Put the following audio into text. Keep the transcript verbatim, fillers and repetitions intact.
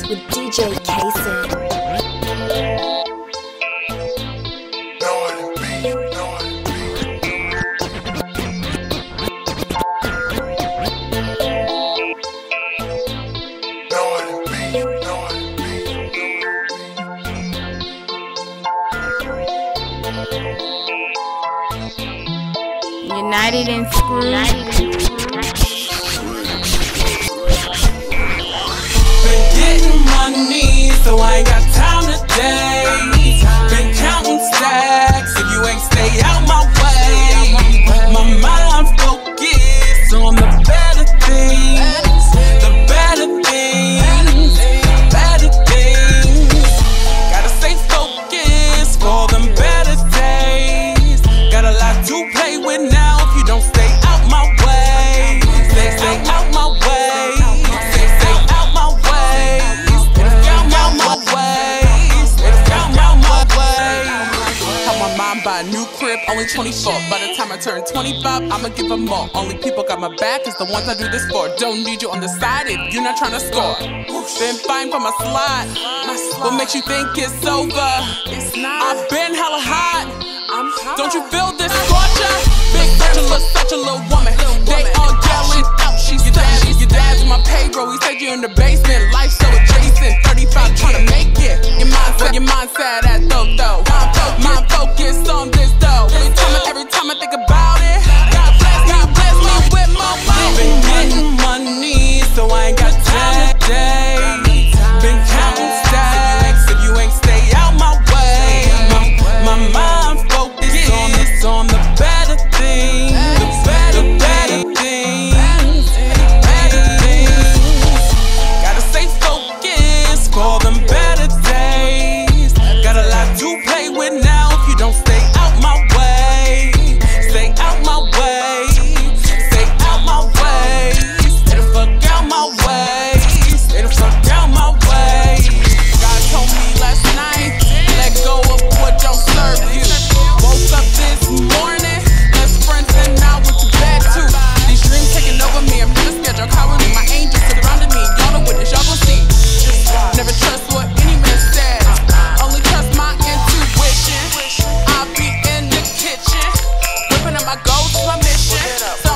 with D J Kason. United and screwed. Been getting money, so I ain't got time today. Been counting stacks, if you ain't stay out my way. My mind's focused on the better things, the better things, better things. Gotta stay focused for them better days. Got a lot to play with now if you don't stay out my way. Stay, stay out my way. Stay, stay out my way. Stay out my way. Stay out my way. Help my mom buy a new crib, only twenty-four. By the time I turn twenty-five, I'ma give them more. Only people got my back is the ones I do this for. Don't need you on the side if you're not trying to score. Been fighting for my slot. What makes you think it's over? I've been hella hot. Don't you feel this scorcher? Big such a little, such a little woman. They all yelling out, she's your dad, your dad's on my payroll. He said you're in the basement, life so adjacent. thirty-five trying to make it. Your mindset, your mindset at though though. Mind focused on this though. Every time, I, every time I think about it, God bless me, bless me with my money. Been getting money, so I ain't got time today. Been counting stacks, if you ain't stay out my way. My, my mind focused on this, on the better things, the better, better things, better things. Gotta stay focused for them better days. Got a lot to play with now if you don't stay out my way. Stay out my way. Stay out my way. Stay the fuck out my way. Stay the fuck out my way. God told me last night, let go of what don't serve you. Woke up this morning, best friends and I went to bed too. These dreams taking over me, I'm never scared, y'all cowering me. My angels surrounding me, y'all know what this, y'all gon' see. Never trust what any man says, only trust my intuition. I'll be in the kitchen, whipping up my goals, my mission. So